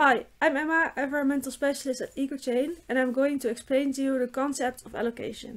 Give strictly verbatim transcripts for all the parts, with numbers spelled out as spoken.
Hi, I'm Emma, Environmental Specialist at Ecochain, and I'm going to explain to you the concept of allocation.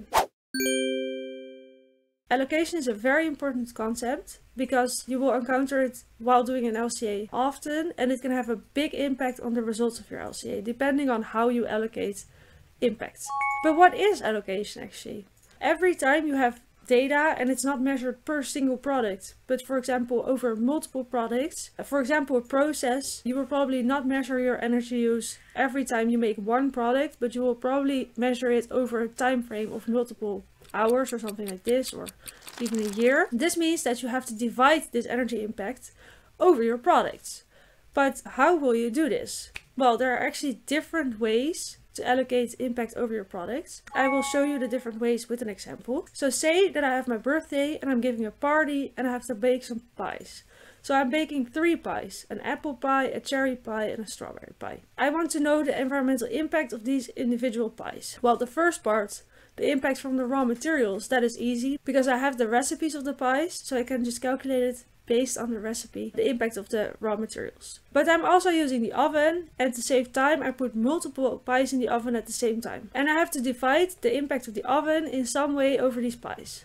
Allocation is a very important concept because you will encounter it while doing an L C A often, and it can have a big impact on the results of your L C A, depending on how you allocate impacts. But what is allocation actually? Every time you have data and it's not measured per single product, but for example over multiple products, for example a process, you will probably not measure your energy use every time you make one product, but you will probably measure it over a time frame of multiple hours or something like this, or even a year. This means that you have to divide this energy impact over your products. But how will you do this? Well, there are actually different ways to allocate impact over your products. I will show you the different ways with an example. So say that I have my birthday and I'm giving a party and I have to bake some pies. So I'm baking three pies, an apple pie, a cherry pie and a strawberry pie. I want to know the environmental impact of these individual pies. Well, the first part, the impact from the raw materials, that is easy because I have the recipes of the pies, so I can just calculate it based on the recipe, the impact of the raw materials. But I'm also using the oven, and to save time I put multiple pies in the oven at the same time. And I have to divide the impact of the oven in some way over these pies.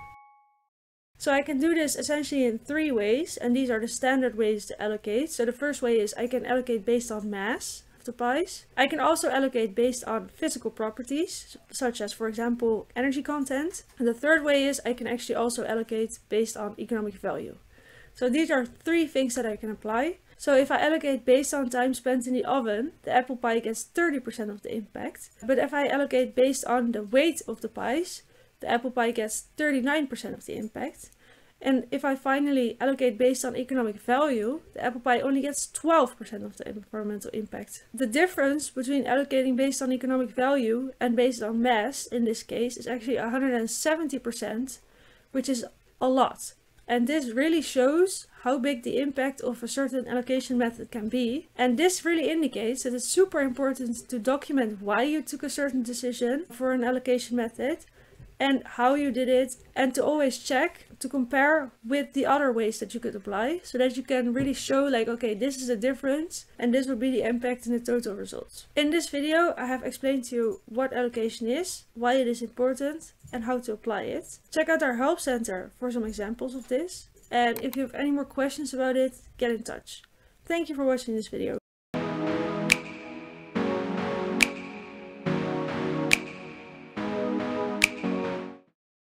So I can do this essentially in three ways, and these are the standard ways to allocate. So the first way is I can allocate based on mass of the pies. I can also allocate based on physical properties, such as for example energy content. And the third way is I can actually also allocate based on economic value. So these are three things that I can apply. So if I allocate based on time spent in the oven, the apple pie gets thirty percent of the impact. But if I allocate based on the weight of the pies, the apple pie gets thirty-nine percent of the impact. And if I finally allocate based on economic value, the apple pie only gets twelve percent of the environmental impact. The difference between allocating based on economic value and based on mass, in this case, is actually one hundred seventy percent, which is a lot. And this really shows how big the impact of a certain allocation method can be. And this really indicates that it's super important to document why you took a certain decision for an allocation method and how you did it, and to always check to compare with the other ways that you could apply, so that you can really show like, okay, this is the difference and this would be the impact in the total results. In this video I have explained to you what allocation is, why it is important and how to apply it. Check out our help center for some examples of this, and if you have any more questions about it, get in touch. Thank you for watching this video.